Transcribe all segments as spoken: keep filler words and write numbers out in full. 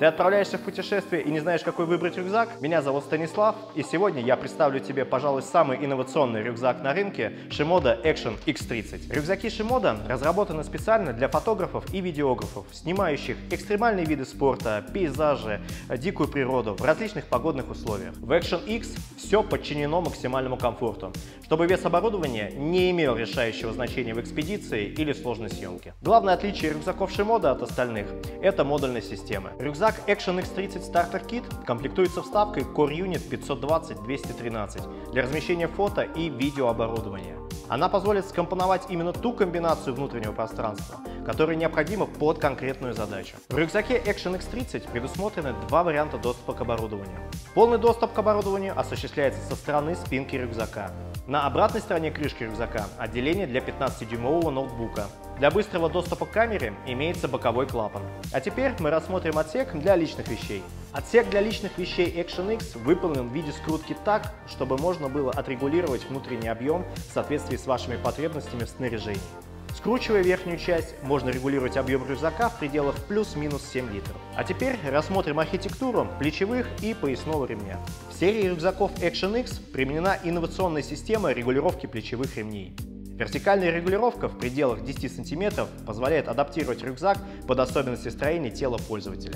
Ты отправляешься в путешествие и не знаешь, какой выбрать рюкзак? Меня зовут Станислав, и сегодня я представлю тебе, пожалуй, самый инновационный рюкзак на рынке – Shimoda Action икс тридцать. Рюкзаки Shimoda разработаны специально для фотографов и видеографов, снимающих экстремальные виды спорта, пейзажи, дикую природу в различных погодных условиях. В Action X все подчинено максимальному комфорту, чтобы вес оборудования не имел решающего значения в экспедиции или сложной съемке. Главное отличие рюкзаков Shimoda от остальных – это модульная система. Рюкзак Action икс тридцать Starter Kit комплектуется вставкой Core Unit пятьсот двадцать двести тринадцать для размещения фото и видеооборудования. Она позволит скомпоновать именно ту комбинацию внутреннего пространства, которая необходима под конкретную задачу. В рюкзаке Action икс тридцать предусмотрены два варианта доступа к оборудованию. Полный доступ к оборудованию осуществляется со стороны спинки рюкзака. На обратной стороне крышки рюкзака отделение для пятнадцатидюймового ноутбука. Для быстрого доступа к камере имеется боковой клапан. А теперь мы рассмотрим отсек для личных вещей. Отсек для личных вещей Action X выполнен в виде скрутки так, чтобы можно было отрегулировать внутренний объем в соответствии с вашими потребностями в снаряжении. Скручивая верхнюю часть, можно регулировать объем рюкзака в пределах плюс-минус семь литров. А теперь рассмотрим архитектуру плечевых и поясного ремня. В серии рюкзаков Action X применена инновационная система регулировки плечевых ремней. Вертикальная регулировка в пределах десяти сантиметров позволяет адаптировать рюкзак под особенности строения тела пользователя.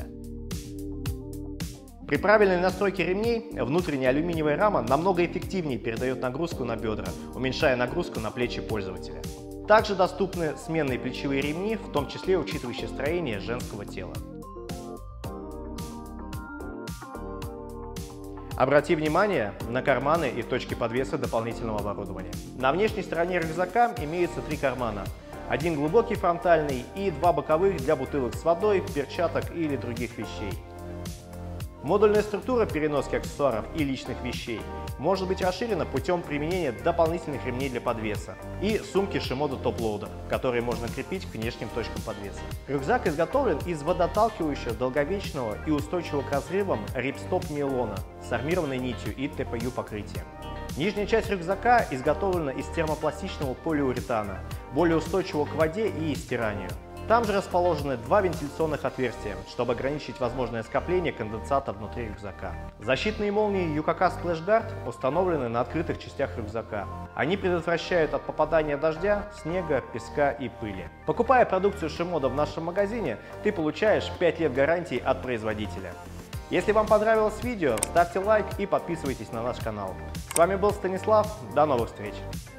При правильной настройке ремней внутренняя алюминиевая рама намного эффективнее передает нагрузку на бедра, уменьшая нагрузку на плечи пользователя. Также доступны сменные плечевые ремни, в том числе учитывающие строение женского тела. Обрати внимание на карманы и точки подвеса дополнительного оборудования. На внешней стороне рюкзака имеются три кармана. Один глубокий фронтальный и два боковых для бутылок с водой, перчаток или других вещей. Модульная структура переноски аксессуаров и личных вещей может быть расширена путем применения дополнительных ремней для подвеса и сумки Shimoda Top Loader, которые можно крепить к внешним точкам подвеса. Рюкзак изготовлен из водоотталкивающего, долговечного и устойчивого к разрывам рипстоп нейлона с армированной нитью и тэ пэ ю покрытием. Нижняя часть рюкзака изготовлена из термопластичного полиуретана, более устойчивого к воде и стиранию. Там же расположены два вентиляционных отверстия, чтобы ограничить возможное скопление конденсата внутри рюкзака. Защитные молнии ю ка ка Splash Guard установлены на открытых частях рюкзака. Они предотвращают от попадания дождя, снега, песка и пыли. Покупая продукцию Shimoda в нашем магазине, ты получаешь пять лет гарантии от производителя. Если вам понравилось видео, ставьте лайк и подписывайтесь на наш канал. С вами был Станислав, до новых встреч!